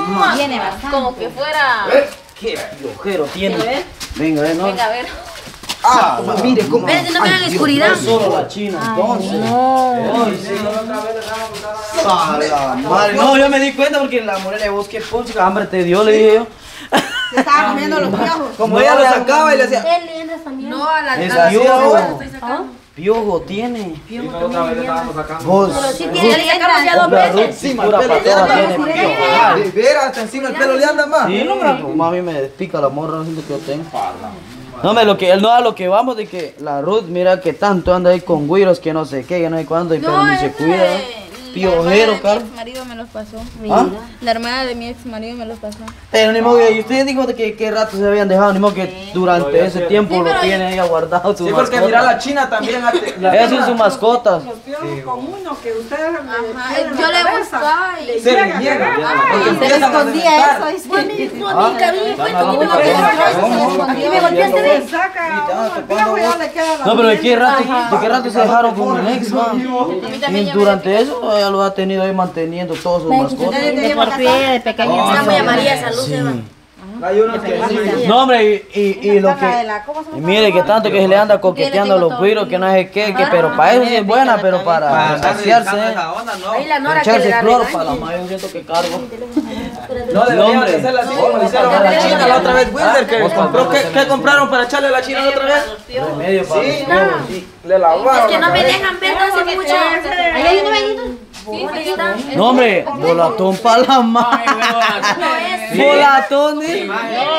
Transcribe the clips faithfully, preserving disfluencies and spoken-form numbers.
Viene bastante. Como que fuera... ¿Eh? ¿Qué piojero tiene? Venga, eh, no. Venga, a ver. Ah, mire cómo. Espérate, no me hagan oscuridad. Es solo la China, entonces. No. Ay, sí. A la madre. No, yo me di cuenta porque la morena de vos, qué ponche, hambre te dio, le dije yo. Se estaba comiendo los piojos. Como ella lo sacaba y le decía. Él le entra también. No, a la Es a la piojo. estoy sacando. Piojo tiene. Otra vez le estábamos sacando. Vos. Pero sí tiene, ya le sacamos ya dos La Ruth veces. sí, pura patada tiene piojo. De veras, hasta encima el pelo le anda más. Sí, mami me despica la morra, no siento que yo tengo. No, me lo que él no a lo que vamos de que la Ruth, mira que tanto anda ahí con güiros que no sé qué, que no sé cuándo, y pero ni se cuida. Piojero, Carlos. Carlos. Mi ex marido me los pasó. ¿Ah? La hermana de mi ex marido me los pasó. Pero ni modo, y ustedes dijo de que qué rato se habían dejado, ni modo que durante ese tiempo lo tienen ahí guardado su Sí, porque mira la China también. Esas son sus mascotas. Los piojos con uno que ustedes me Ajá, tienen yo la le cabeza. buscaba y... Se le niega. Porque Se le empiezan a escondía reventar. eso. Fue mi bonita, vi, fue tu ¿Cómo? me lo que y me volteaste a ver. Se saca uno el piojo y ya le queda la No, pero ¿de qué rato, diente. de qué rato se dejaron con el ex, man? Y durante eso ella lo ha tenido ahí manteniendo todos sus mascotas. De por pie, de pequeño. Está muy amarilla, salud, Eva. Hay unos que sí. No, hombre, y, y, y lo que. Y mire que tanto que se le anda coqueteando a los güiros, que no sé qué, que, pero para eso sí es buena, pero para saciarse. Ahí la Nora que le Echarse da cloro regaño. para la madre, yo siento que cargo. No, deberían hombre. de hacerla así como le hicieron a la China la otra vez. Wilder, que compró, ¿qué, ¿qué compraron para echarle a la China la otra vez? Remedio para los piojos, sí. Le lavaron. Es que no la me cabeza. dejan ver hace mucho. Ahí hay uno venito. Ahí está. No, hombre, volatón para la madre. Volatón, ¿eh?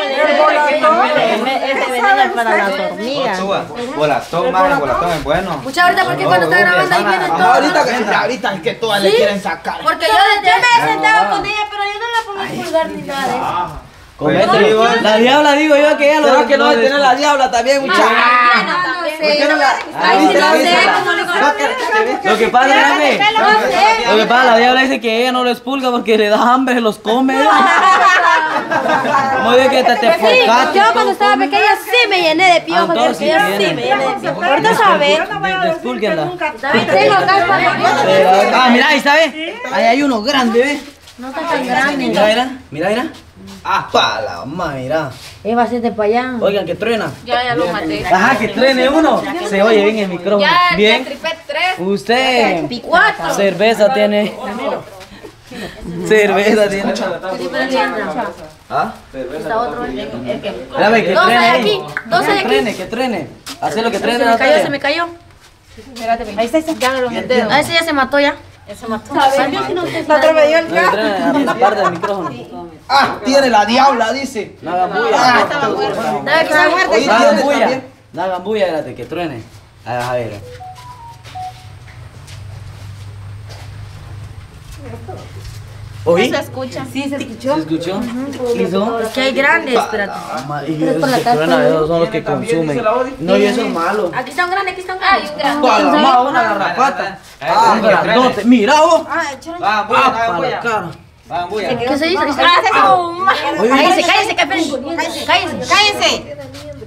Este veneno es para las hormigas. Volatón, madre, volatón es bueno. Mucha ahorita porque cuando está grabando ahí vienen todos. Ahorita, que- ahorita es que todas le quieren sacar. Porque yo, yo me he sentado con ella, pero yo no la pongo en pulgar ni nada de eso. Comete. La diabla digo yo que ella lo. ¿Será que no debe tener la diabla también, muchacha? Ah, no sé, yo no Ahí sé, la no viste, sé, la- cómo le conozco. Lo que pasa es que. No sé. Lo que pasa, la diabla dice que ella no lo expulga porque le da hambre, los come. Como de que te, te Sí, focaste. yo cuando estaba pequeña sí me llené de piojos, Ah, entonces porque yo sí sí viene. me llené de piojos. Ahorita sabes. Despúlguenla. También tengo acá para... Ah, mira, ahí está, ve. Ahí hay uno grande, ve. No está tan grande. Mira, mira, mira, mira. Ah, pa' la madre, mira. Eva, hacete para allá. Oigan, que truena. Ya, ya lo maté. Ajá, que truene uno. Se oye bien el micrófono. Ya, ya Bien. tripé tres. Usted. Cuatro. Cerveza tiene. Cerveza tiene. ¿Ah? Está otro. El que... Dame que Dos hay trene aquí, ahí. dos hay Que aquí. trene, que trene. Hacer lo que Se trene. me cayó, Natalia. se me cayó. Ahí está, ahí está. Ya lo maté. A ese ya se mató ya. Ya se mató. La otra me dio el No, que trene, aparte del micrófono. Ah, tiene la diabla, dice. No hagan bulla. Ah, Dale que se muerde. Oye, No hagan tiene bulla. también. No hagan bulla, espérate, que truene. A ver. ¿Oí? Se escucha. Sí, se escuchó. ¿Se escuchó? ¿Hizo? Es que hay grandes, espérate. Ma- y esos que truenan, esos son los que consumen. No, y eso es malo. Aquí está un grande, aquí está un Ay, grande. un gran. Pa' la ma, una garrapata. Ah, un grandote. Mira vos. Ah, échale. Va, Ah, bulla, pa' la bulla. cara. Va, bulla. ¿Qué se hizo? ¿Qué se Ah, hizo? Oye, Cállense, cállense, cállense. Cállense, cállense.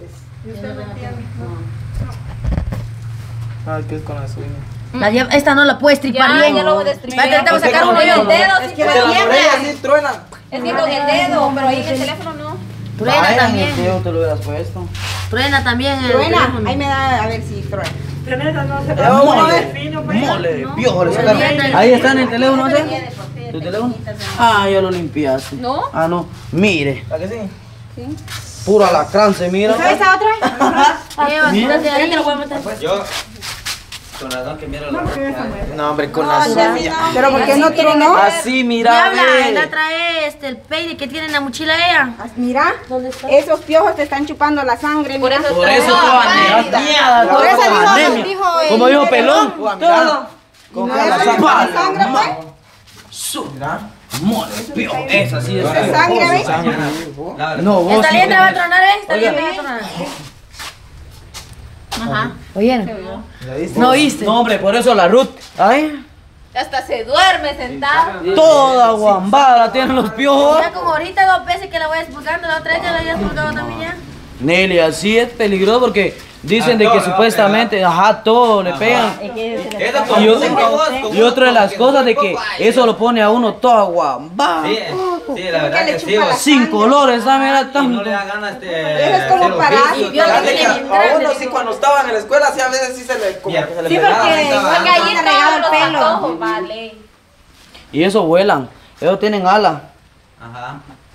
Ah, ¿qué es con la suya? La diabla- esta no la puedes tripar Ya, bien. ya lo voy a destripar. Espérate, te voy a sacar uno Con yo. el dedo, Es sí, que con de el la dedo. Ella sí truena. Es que con el dedo, pero ahí en el teléfono no. Truena Vaya, también. ni que yo te lo hubieras puesto. Truena también. el Truena. teléfono. Ahí me da a ver si truena. Eh, Mole, mole, piojo, le sacaron. Ahí está en el teléfono, ¿sí? ¿Tu teléfono? Ah, ya lo limpiaste. ¿No? Ah, no. Mire, ¿A que sí? puro alacrán se mira. ¿Sabes a otra? Eva, Mira. quítate ahí. Yo. Con las dos que miro la No, hombre, con la Ya, suya. pero ¿por qué no tronó? Así, mira, Diabla, ve. anda a traer este, el peine que tiene en la mochila ella. Mira, esos piojos te están chupando la sangre. Por mira. eso Por eso toda anemia. Por eso toda dijo- anemia. dijo el- Como dijo Pelón. Todo. Con la sangre, pues. Su- Mole, piojo. Esa sí es. Sangre, ¿ves? No, vos. Esta sí letra va a tenés. tronar, ¿ves? Esta Oiga. letra va a tronar. Ajá. ¿Oyeron? ¿No oíste? No, hombre, por eso la Ruth. Ay, Hasta se duerme sentada. toda guambada tienen los piojos. Ya como ahorita dos veces que la voy expulgando, la otra vez ya la había expulgado también ya. Nelly, así es peligroso porque Dicen de que supuestamente, ajá, todo le pegan. Y, o- y otra de las cosas de que eso lo pone a uno todo aguambado. Sí, sí, la verdad que sí. chupa la Sin colores, ¿sabes? Era Y no tanto. le da ganas de. Eso es como hacer para- oficio, Yo tal. le dije, A uno sí cuando estaba en la escuela sí a veces sí se le como que se le Sí, pegaba. porque estaba- porque ahí está regado el pelo. Antojos, vale. Y eso vuelan. Ellos tienen ala. Ajá.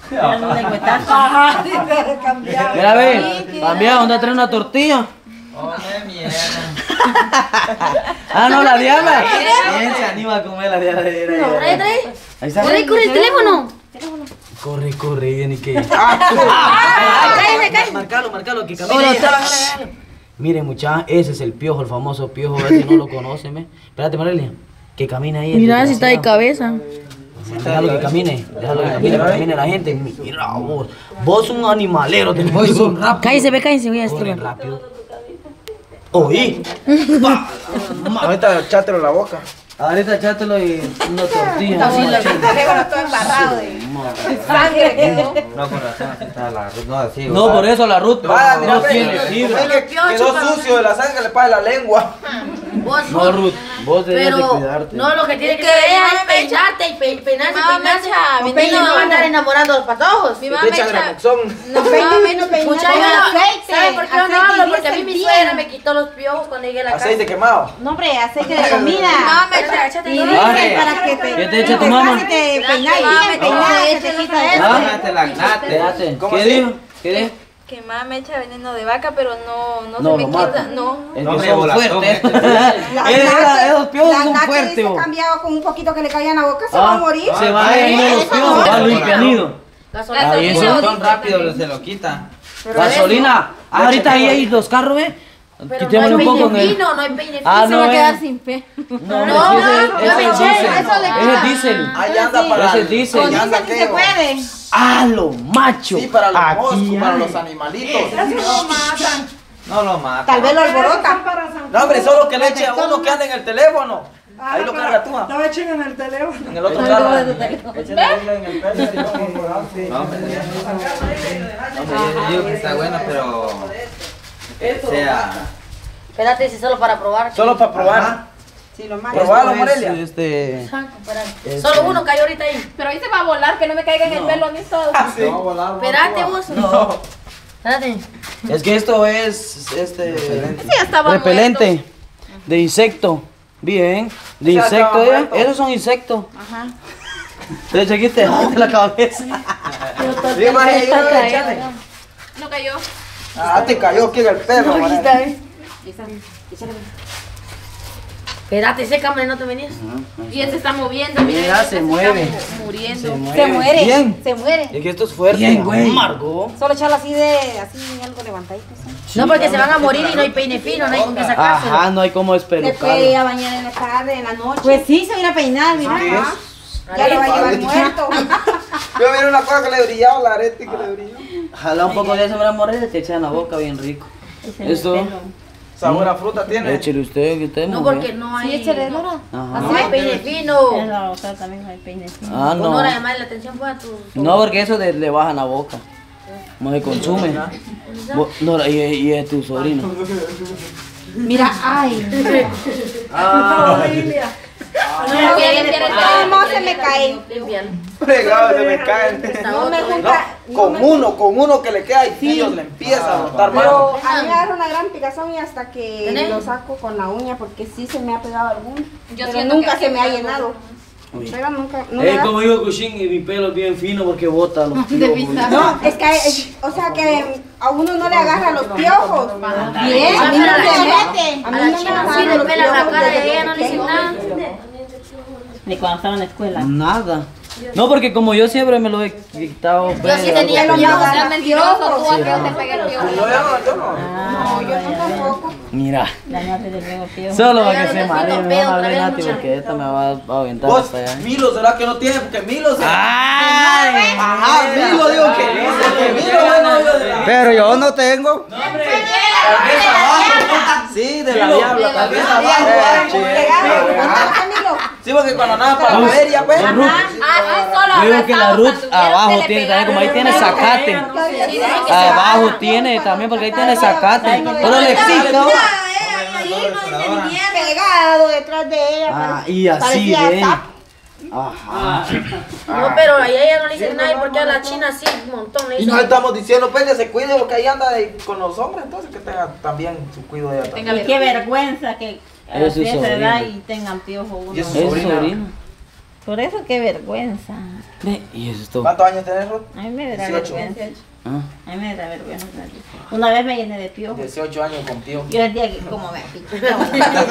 Mira, ve, también, ¿dónde trae una tortilla? Oh, qué mierda. Ah, no, la Diana. ¿Quién se anima a comer la Diana? Trae, trae. Ahí está. Corre, corre el teléfono. Corre, corre, viene que. Cállate, cállate. Marcalo, marcalo, que camina. Miren, muchachos, ese es el piojo, el famoso piojo, a ver si no lo conocen, ¿ve? Espérate, Marelia, que camina ahí. Mira si está de cabeza. Déjalo que camine, déjalo que camine, que camine la gente. Mira vos, vos un animalero, te voy son rápido. Cállese, ve, cállese, voy a Corre estar. rápido. Oí. Ahorita echátelo en la boca. Ahorita echátelo y una tortilla. Teléfono todo embarrado de sangre quedó. No, con razón, así está la Ruth, no así. No, por eso la Ruth Vaya, mira, no ve, tiene ve, fibra. ve que quedó sucio de la sangre, le paga la lengua. Vos, No, Ruth, vos debes de pero cuidarte. no, lo que tienes que hacer es peinarte y pe- peinarse, Mamá, peinarse. Mecha, mi Y no niño. andar enamorando a los patojos. Mi Te mamá echan echa. gramoxón. No peine menos peinar Mucha con yo no- aceite. ¿Sabe por qué yo no Aceite hablo? y Porque a mí diésel mi bien. suegra me quitó los piojos cuando llegué a la casa. Aceite quemado. No, hombre, aceite de comida. Mamá, Mecha, échate Y todo. diésel para que te ¿Qué te echa tu mamá? te peinar Mamá, bien, peinar, no, se te échale quita otra eso. Ah. Déjate la gnate. Espérate, ¿Cómo ¿qué así? dijo? ¿Qué dijo? Que mamá me echa veneno de vaca, pero no, no, No, se me lo quita. mata. No. Es No, que me son volatón, fuertes. La Esos- gnate- Esos piojos la son gnate fuertes, se vos. cambiado con un poquito que le caía en la boca, se va a Ah, morir. Se va a ir los piojos, va Luis Pianido. Gasolina. Ahí Por eso. ratón rápido se lo quita. Gasolina. Ah, ahorita ahí hay los carros, ¿ve? Pero Quitémosle no hay un poco peine en el. fino, no hay peine fino. Ah, se no, va a eh. quedar sin pe. No, No, no, no, ese no, ese es no, diésel. eso le Ese es diésel. Ahí anda para. Ese es diésel. Con ahí anda diésel sí se aquello. puede. Ah, lo macho. Sí, para los Aquí moscos, para hay. los animalitos. No lo mata. Tal vez lo alborota. No, hombre, solo que le eche a uno que anda en el teléfono. Ahí lo carga tú. ah. No me echen en el teléfono. En el otro carro. No, hombre, hombre, yo digo que está bueno, pero. Que sea. Espérate, si solo para probar. Solo para probar. Sí, lo malo. Probalo, Esto es, Morelia. Este. Espérate. Solo uno cayó ahorita ahí. Pero ahí se va a volar, que no me caiga en el pelo a mí todo. Espérate vos. No. Espérate. Es que esto es este Sí, ya estaba repelente de insecto. Bien, de Ya insecto, estaba ¿eh? muerto. Esos son insectos. Ajá. De hecho, aquí te jode la cabeza. Sí, más ahí, échale. No cayó. Ah, te cayó aquí en el perro, Morelia. Espérate, ese cámara no te venías. Y él se está moviendo. Mira, se mueve. Muriendo. Se muere. Bien. Se muere. Es que esto es fuerte. Bien, güey. Amargo. Solo echarlo así de, así algo levantadito. ¿sí? No, porque se van a morir y no hay peine fino, no hay con qué sacárselo. Ajá, no hay como Se puede ir espelucarlo. a bañar en la tarde, en la noche. Pues sí, se va a ir a peinar, mira. Ajá. Ya lo va a llevar muerto. Yo miré una cosa que le brillaba la arete y que le brilló. Jala un poco de eso, mira, morena, te echa en la boca bien rico. Esto, Sabor a fruta tiene. échele usted, que usted No, muy porque bien. no hay. Sí, échale, Nora. Ajá. No hay peine fino. Ah, Con no. hora de llamar la atención fue a tu. No, porque eso de- le baja en la boca. No se consume. Bo- No, y, y es tu sobrino. Mira, ay. Ah, no se me cae. Fregado, se me caen. No me No, gusta. con uno, con uno que le queda y ellos le empieza a botar mano. Pero a mí me agarra una gran picazón y hasta que ¿Tenés? lo saco con la uña porque sí se me ha pegado alguno. Yo Pero siento nunca que se me ha aquí- llenado. Uy. Pero nunca. No, me Es da- como digo Cushing y mi pelo es bien fino porque bota los piojos. no, es que, es- o sea que a uno no le agarra los piojos. Bien, a mí no A la me chica- mete. A A mí la no me chica sí agarra le los pela la piojos cara desde de ella, no le dicen pequeña. nada. Ni cuando estaba en la escuela. Nada. No, porque como yo siempre me lo he quitado. Yo pues, sí tenía algo piojos, que- era Seas mentiroso, tú a que te pegue el piojo. No, yo no, yo no. No, yo no tampoco. Mira, Dañate de nuevo, tío. solo para Oigan, que se necesito maree, no pedo, hable otra Nati vez, porque esta me va a aventar Vos, hasta allá. Milo, ¿será que no tiene? Porque Milo se... ¡Ay! Ajá, Milo digo que no, porque Milo es novio de la... Pero yo no tengo. Sí, de la diabla también. Ah, Camilo. Sí, porque cuando nada para la feria, pues. Ruth, Ah, solo yo digo que la abrazados, Ruth anduvieron, abajo se le tiene pegaron. también, como ahí tiene zacate. Sí, dicen que se Abajo abrazaron. tiene también, porque ahí tiene zacate. Pero le pica. Pegado detrás de ella. Ah, pare- y así, parecía ve. sapo. Ajá. No, pero a ella no le dicen nada porque a la China sí, un montón le Y dicen. nos estamos diciendo, pues, que se cuide porque ahí anda de- con los hombres, entonces que tenga también su cuidado de Tenga Y qué vergüenza que a Es su esa edad sobrino. y tengan piojo uno. Y es su Es su sobrina. sobrino. Por eso qué vergüenza. Ve, y eso es todo. ¿Cuántos años tenés, Ruth? A mí me da dieciocho. vergüenza. Ah. A mí me da vergüenza. Una vez me llené de piojo. dieciocho años con tío. Yo sentía que como me picaba.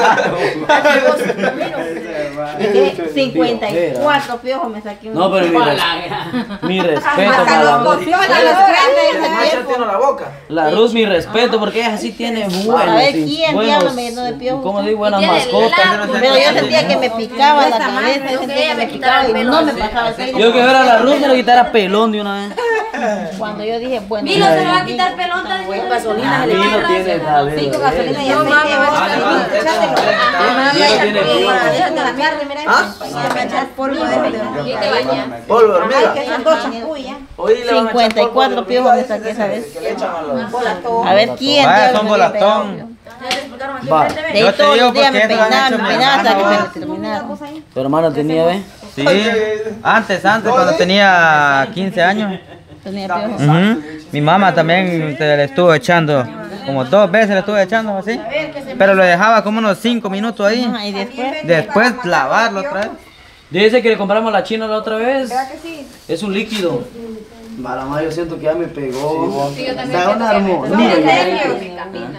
Y que cincuenta y cuatro piojos me saqué un. No, pero mi, res- mi respeto para la Ruth. tiene la boca. La Ruth, mi respeto, porque ella sí tiene buenos. A ver, sí, ¿quién buenos, diablo me llenó de piojos? ¿Cómo digo? Buenas tiene mascotas. largo. Pero yo sentía que me picaba la cabeza, Yo sentía quería que me me quitara picaba el y pelo no me así, pasaba el pelo. Yo que fuera la Ruth me lo quitara pelón de una vez. Cuando yo dije, bueno, Milo se ya, le va a ya, quitar ya, pelota ya, de ya, gasolina. A se mí le no quita. tiene nada. Cinco gasolina y No aceite. mames, Vale, vale. Milo tiene piojo. La carne, mira. ¿Ah? Me echas polvo de ¿Y te bañas? Polvo de Ay, hormiga. que son dos champús ya. Hoy le van a echar cincuenta y cuatro polvo de piojos me hormiga, saqué ese esa vez. que le echan a los- A ver quién. Vaya, diablo son me había pegado, volatón. yo. Ya le explicaron aquí Va. enfrente, De ve. Yo ahí te todos digo los días porque me eso lo han peinaba, hecho me mi peinaba hasta que hermano. me terminaron. Tu hermana tenía, ¿ves? Sí, antes, antes, cuando tenía quince años. Tenía piojos. Ujú. Mi mamá también te le estuvo echando, como dos veces le estuve echando así. Pero lo dejaba como unos cinco minutos ahí. Ajá, y después. Después lavarlo otra vez. Dice que le compramos la china la otra vez. ¿Verdad que sí? Es un líquido. Malamá, yo siento que ya me pegó. Sí, yo también Da una siento que me- armonía. No, ya. en serio, me camina.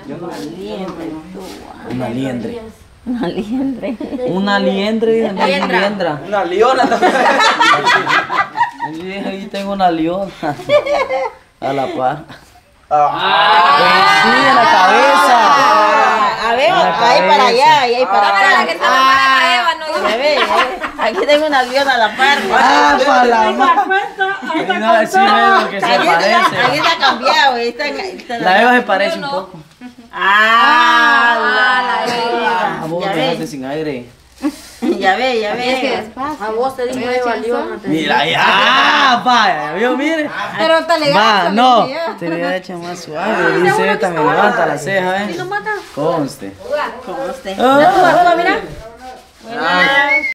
Una liendre. Una liendre. Una liendre. Una Liendra. liendra. Una leona también. Sí, ahí tengo una leona. A la par. Ah, Pues sí, en la cabeza. Ah, a ver, En la ahí para cabeza. allá y ahí para Ahora la acá. que está para Eva, no yo. Ya ve, ya ve. Aquí tengo una liona a la par. Ah, para la ma- Ahí no, sí veo que se Aquí está, aquí parece. está cambiado. Ahí está, ahí está La Eva se parece un poco. Ah, la Ah, la vos ya me dejaste ve, sin aire. ya ve, ya Es que ve. despacio. A vos te dijo Mira, Eva chanzón. Leona. te Mira, ya, vaya, vio, mire. Pero te le Va, no, te voy a echar más suave. Dice esta, me levanta la ceja, eh. Conste. Como usted. Ah, mira. ah,